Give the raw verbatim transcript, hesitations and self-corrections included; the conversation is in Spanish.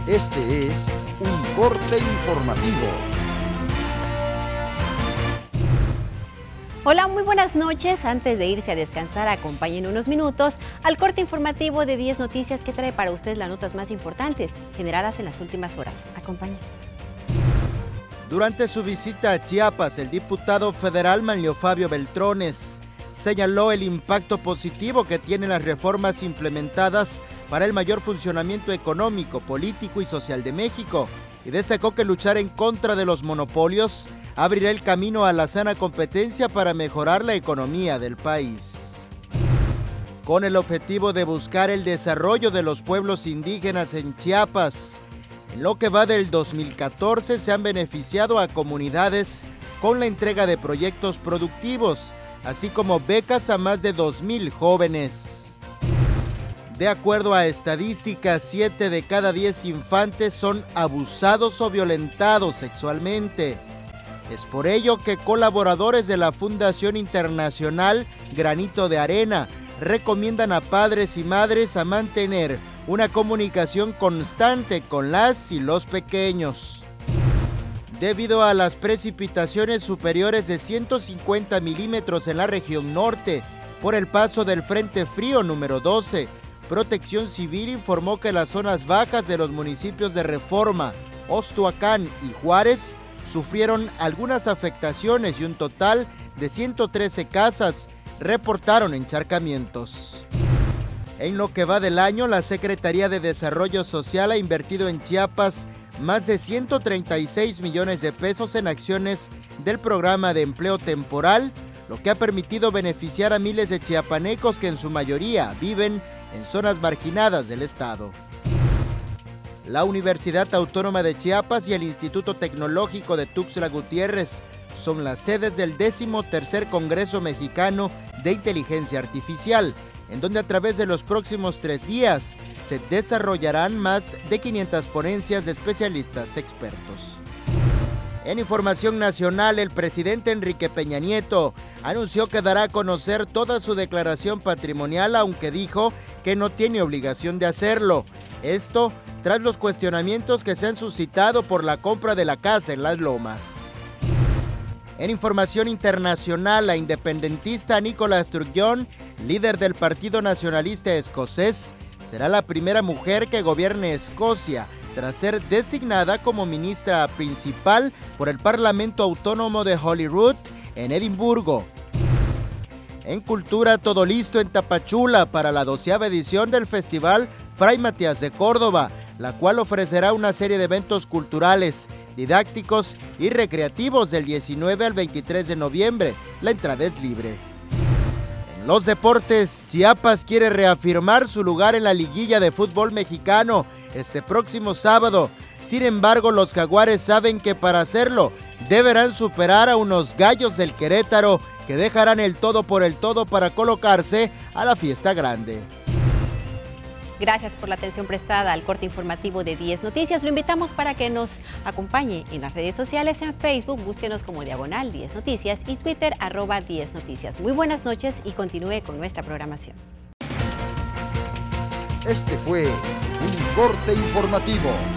Este es un corte informativo. Hola, muy buenas noches. Antes de irse a descansar, acompañen unos minutos al corte informativo de diez Noticias que trae para ustedes las notas más importantes generadas en las últimas horas. Acompáñenos. Durante su visita a Chiapas, el diputado federal Manlio Fabio Beltrones señaló el impacto positivo que tienen las reformas implementadas para el mayor funcionamiento económico, político y social de México, y destacó que luchar en contra de los monopolios abrirá el camino a la sana competencia para mejorar la economía del país. Con el objetivo de buscar el desarrollo de los pueblos indígenas en Chiapas, en lo que va del dos mil catorce se han beneficiado a comunidades con la entrega de proyectos productivos, así como becas a más de dos mil jóvenes. De acuerdo a estadísticas, siete de cada diez infantes son abusados o violentados sexualmente. Es por ello que colaboradores de la Fundación Internacional Granito de Arena recomiendan a padres y madres a mantener una comunicación constante con las y los pequeños. Debido a las precipitaciones superiores de ciento cincuenta milímetros en la región norte, por el paso del Frente Frío número doce, Protección Civil informó que las zonas bajas de los municipios de Reforma, Ostoacán y Juárez sufrieron algunas afectaciones y un total de ciento trece casas reportaron encharcamientos. En lo que va del año, la Secretaría de Desarrollo Social ha invertido en Chiapas más de ciento treinta y seis millones de pesos en acciones del programa de empleo temporal, lo que ha permitido beneficiar a miles de chiapanecos que en su mayoría viven en zonas marginadas del estado. La Universidad Autónoma de Chiapas y el Instituto Tecnológico de Tuxtla Gutiérrez son las sedes del décimo tercer Congreso Mexicano de Inteligencia Artificial, en donde a través de los próximos tres días se desarrollarán más de quinientas ponencias de especialistas expertos. En información nacional, el presidente Enrique Peña Nieto anunció que dará a conocer toda su declaración patrimonial, aunque dijo que no tiene obligación de hacerlo. Esto tras los cuestionamientos que se han suscitado por la compra de la casa en Las Lomas. En información internacional, la independentista Nicola Sturgeon, líder del Partido Nacionalista Escocés, será la primera mujer que gobierne Escocia, tras ser designada como ministra principal por el Parlamento Autónomo de Holyrood, en Edimburgo. En cultura, todo listo en Tapachula para la doceava edición del Festival Fray Matías de Córdoba, la cual ofrecerá una serie de eventos culturales, didácticos y recreativos del diecinueve al veintitrés de noviembre. La entrada es libre. En los deportes, Chiapas quiere reafirmar su lugar en la liguilla de fútbol mexicano este próximo sábado. Sin embargo, los Jaguares saben que para hacerlo deberán superar a unos Gallos del Querétaro que dejarán el todo por el todo para colocarse a la fiesta grande. Gracias por la atención prestada al corte informativo de diez Noticias. Lo invitamos para que nos acompañe en las redes sociales. En Facebook, búsquenos como Diagonal diez Noticias y Twitter, arroba diez Noticias. Muy buenas noches y continúe con nuestra programación. Este fue un corte informativo.